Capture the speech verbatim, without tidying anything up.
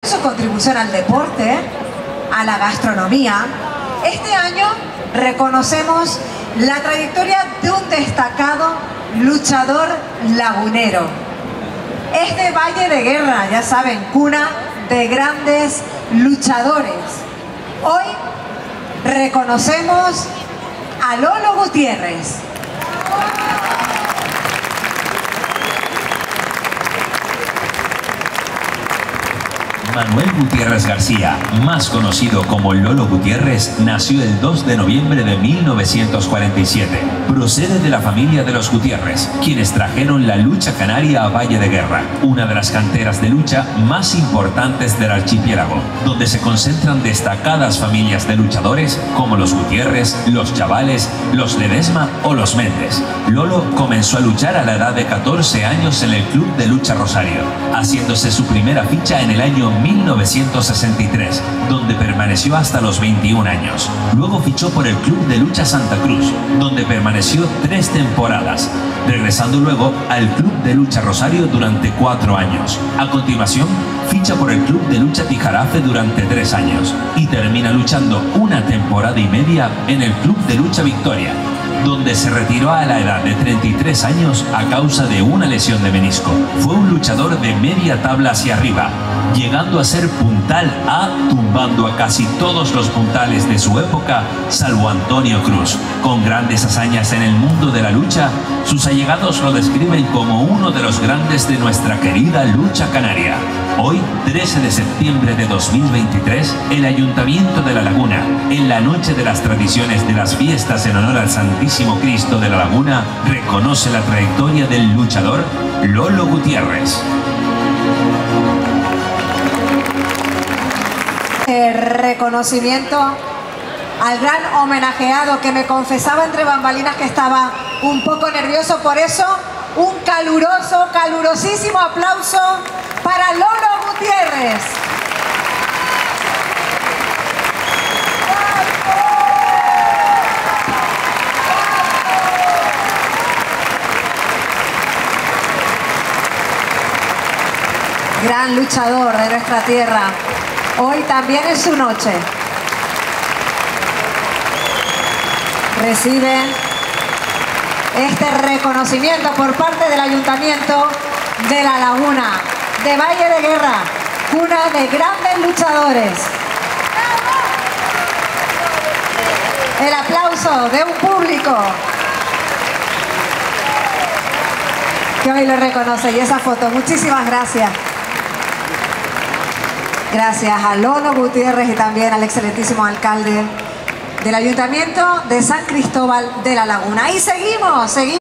su contribución al deporte, a la gastronomía. Este año reconocemos la trayectoria de un destacado luchador lagunero. Es de Valle de Guerra, ya saben, cuna de grandes luchadores. Hoy reconocemos a Lolo Gutiérrez. Manuel Gutiérrez García, más conocido como Lolo Gutiérrez, nació el dos de noviembre de mil novecientos cuarenta y siete. Procede de la familia de los Gutiérrez, quienes trajeron la lucha canaria a Valle de Guerra, una de las canteras de lucha más importantes del archipiélago, donde se concentran destacadas familias de luchadores como los Gutiérrez, los Chavales, los Ledesma o los Méndez. Lolo comenzó a luchar a la edad de catorce años en el Club de Lucha Rosario, haciéndose su primera ficha en el año mil novecientos sesenta y tres, donde permaneció hasta los veintiún años. Luego fichó por el Club de Lucha Santa Cruz, donde permaneció tres temporadas, regresando luego al Club de Lucha Rosario durante cuatro años. A continuación, ficha por el Club de Lucha Tijarafe durante tres años y termina luchando una temporada y media en el Club de Lucha Victoria, donde se retiró a la edad de treinta y tres años a causa de una lesión de menisco. Fue un luchador de media tabla hacia arriba, llegando a ser puntal A, tumbando a casi todos los puntales de su época, salvo Antonio Cruz. Con grandes hazañas en el mundo de la lucha, sus allegados lo describen como uno de los grandes de nuestra querida lucha canaria. Hoy, trece de septiembre de dos mil veintitrés, el Ayuntamiento de La Laguna, en la noche de las tradiciones de las fiestas en honor al Santísimo Cristo de La Laguna, reconoce la trayectoria del luchador Lolo Gutiérrez. El reconocimiento al gran homenajeado, que me confesaba entre bambalinas que estaba un poco nervioso. Por eso, un caluroso, calurosísimo aplauso para Lolo Gutiérrez. Gran luchador de nuestra tierra. Hoy también es su noche. Recibe este reconocimiento por parte del Ayuntamiento de La Laguna, de Valle de Guerra, cuna de grandes luchadores. El aplauso de un público que hoy lo reconoce, y esa foto. Muchísimas gracias. Gracias a Lolo Gutiérrez y también al excelentísimo alcalde del Ayuntamiento de San Cristóbal de La Laguna. Y seguimos, seguimos.